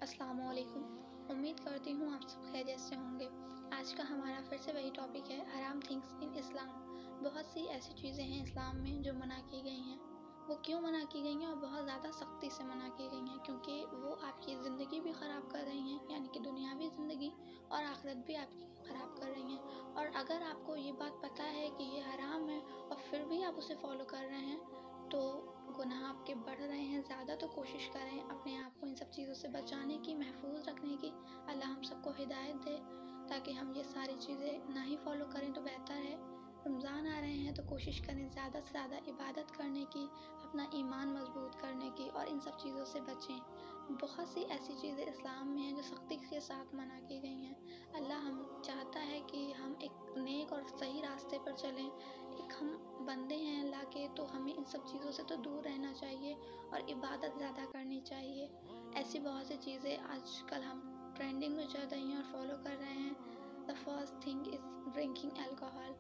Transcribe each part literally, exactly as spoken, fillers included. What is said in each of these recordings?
السلام علیکم۔ امید کرتی ہوں آپ سب خیریت سے ہوں گے۔ آج کا ہمارا پھر سے وہی ٹاپک ہے، حرام تھنگس ان اسلام۔ بہت سی ایسی چیزیں ہیں اسلام میں جو منع کی گئی ہیں۔ وہ کیوں منع کی گئی ہیں اور بہت زیادہ سختی سے منع کی گئی ہیں؟ کیونکہ وہ آپ کی زندگی بھی خراب کر رہی ہیں، یعنی کہ دنیاوی زندگی اور آخرت بھی آپ کی خراب کر رہی ہیں۔ اور اگر آپ کو یہ بات پتہ ہے کہ یہ حرام ہے اور پھر بھی آپ اسے فالو کر رہے ہیں تو گناہ آپ کے بڑھ رہے ہیں زیادہ۔ تو کوشش کریں اپنے آپ کو ان سب چیزوں سے بچانے کی، محفوظ رکھنے کی۔ اللہ ہم سب کو ہدایت دے تاکہ ہم یہ ساری چیزیں نہ ہی فالو کریں تو بہتر ہے۔ رمضان آ رہے ہیں تو کوشش کریں زیادہ سے زیادہ عبادت کرنے کی، اپنا ایمان مضبوط کرنے کی اور ان سب چیزوں سے بچیں۔ بہت سی ایسی چیزیں اسلام میں ہیں جو سختی کے ساتھ منع کی گئی ہیں۔ اللہ ہم چاہتا ہے کہ ہم ایک نیک اور صحیح راستے پر چلیں۔ ایک ہم بندے ہیں اللہ کے، تو ہمیں ان سب چیزوں سے تو دور رہنا چاہیے اور عبادت زیادہ کرنی چاہیے۔ ایسی بہت سی چیزیں آج کل ہم ٹرینڈنگ میں چل رہی ہیں اور فالو کر رہے ہیں۔ The first thing is drinking alcohol۔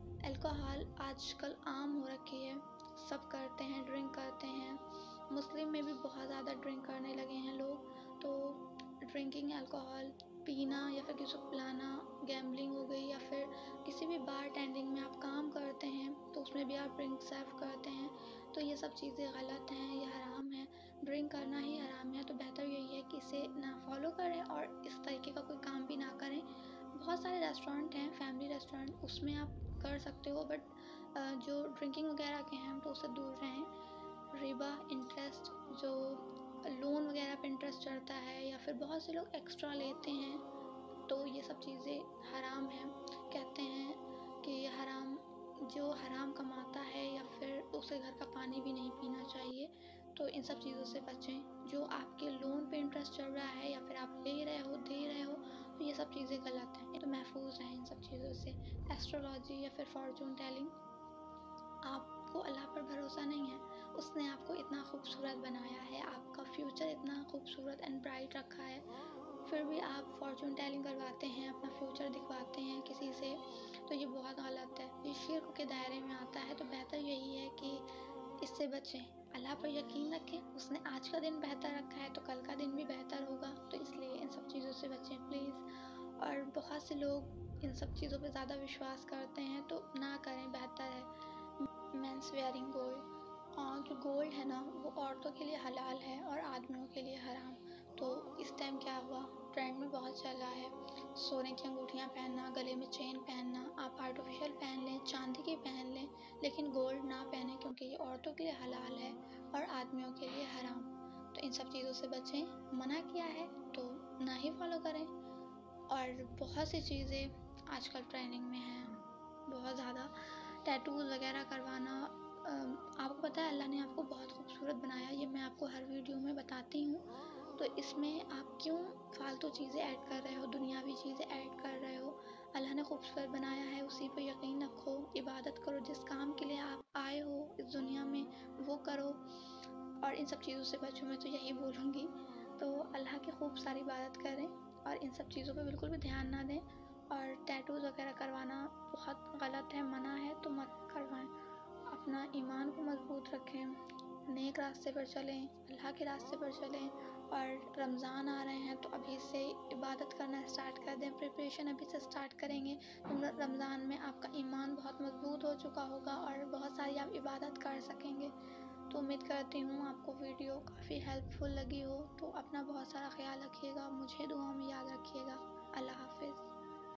الکوحل آج کل عام ہو رکھی ہے، سب کرتے ہیں، ڈرنک کرتے ہیں۔ مسلم میں بھی بہت زیادہ ڈرنک کرنے لگے ہیں لوگ۔ تو ڈرنکنگ الکوحل پینا یا پھر کسی کو پلانا، گیمبلنگ ہو گئی، یا پھر کسی بھی بار ٹینڈنگ میں آپ کام کرتے ہیں تو اس میں بھی آپ ڈرنک سرو کرتے ہیں، تو یہ سب چیزیں غلط ہیں، یہ حرام ہے۔ ڈرنک کرنا ہی حرام ہے، تو بہتر یہی ہے کہ اسے نہ فالو کریں اور اس طریقے کا کوئی کام بھی نہ کریں۔ بہت سارے ریسٹورینٹ ہیں، فیملی ریسٹورینٹ، اس میں آپ کر سکتے ہو، بٹ جو ڈرنکنگ وغیرہ کے ہیں تو اس سے دور رہیں۔ ربا، انٹرسٹ، جو لون وغیرہ پہ انٹرسٹ چڑھتا ہے یا پھر بہت سے لوگ ایکسٹرا لیتے ہیں، تو یہ سب چیزیں حرام ہیں۔ کہتے ہیں کہ یہ حرام، جو حرام کماتا ہے یا پھر اسے گھر کا پانی بھی نہیں پینا چاہیے، تو ان سب چیزوں سے بچیں۔ جو آپ کے لون پہ انٹرسٹ چڑھ رہا ہے یا پھر آپ لے رہے ہو، دے رہے ہو، تو یہ سب چیزیں غلط ہیں، تو محفوظ رہیں ان سب چیزوں سے۔ ایسٹرولوجی یا پھر فارچون ٹیلنگ، آپ کو اللہ پر بھروسہ نہیں ہے، اس نے آپ کو اتنا خوبصورت بنایا ہے، آپ کا فیوچر اتنا خوبصورت اینڈ برائٹ رکھا ہے، پھر بھی آپ فارچون ٹیلنگ کرواتے ہیں، اپنا فیوچر دکھواتے ہیں کسی سے، تو یہ بہت غلط ہے، یہ شرک کے دائرے میں آتا ہے۔ تو بہتر یہی ہے کہ اس سے بچیں، اللہ پر یقین رکھیں، اس نے آج کا دن بہتر رکھا ہے تو کل کا دن بھی بہتر ہوگا، تو اس لیے ان سب چیزوں سے بچیں پلیز۔ اور بہت سے لوگ ان سب چیزوں پہ زیادہ وشواس کرتے ہیں تو نہ کریں، بہتر ہے۔ مینس ویئرنگ گولڈ، ہاں جو گولڈ ہے نا وہ عورتوں کے لیے حلال ہے اور آدمیوں کے لیے حرام۔ تو اس ٹائم کیا ہوا، ٹرینڈ میں بہت چل رہا ہے سونے کی انگوٹھیاں پہننا، گلے میں چین پہننا، آپ آرٹیفیشل پہن لیں، چاندی کی پہن لیں، لیکن گولڈ نہ پہنیں کیونکہ یہ عورتوں کے لیے حلال ہے اور آدمیوں کے لیے حرام۔ تو ان سب چیزوں سے بچیں، منع کیا ہے تو نہ ہی فالو کریں۔ اور بہت سی چیزیں آج کل ٹرینڈنگ میں ہیں، بہت زیادہ ٹیٹوز وغیرہ کروانا۔ آپ کو پتہ ہے اللہ نے آپ کو بہت خوبصورت بنایا، یہ میں آپ کو ہر ویڈیو میں بتاتی ہوں، تو اس میں آپ کیوں فالتو چیزیں ایڈ کر رہے ہو، دنیاوی چیزیں ایڈ کر رہے ہو؟ اللہ نے خوبصورت بنایا ہے، اسی پہ یقین رکھو، عبادت کرو، جس کام کے لیے آپ آئے ہو اس دنیا میں وہ کرو، اور ان سب چیزوں سے بچو، میں تو یہی بولوں گی۔ تو اللہ کی خوب ساری عبادت کریں اور ان سب چیزوں پہ بالکل بھی دھیان نہ دیں، اور ٹیٹوز وغیرہ کروانا بہت غلط ہے، منع ہے، تو مت کروائیں۔ اپنا ایمان کو مضبوط رکھیں، نیک راستے پر چلیں، اللہ کے راستے پر چلیں، اور رمضان آ رہے ہیں تو ابھی سے عبادت کرنا اسٹارٹ کر دیں، پریپریشن ابھی سے اسٹارٹ کریں گے تو رمضان میں آپ کا ایمان بہت مضبوط ہو چکا ہوگا اور بہت ساری آپ عبادت کر سکیں گے۔ تو امید کرتی ہوں آپ کو ویڈیو کافی ہیلپ فل لگی ہو، تو اپنا بہت سارا خیال رکھیے گا، مجھے دعاؤں میں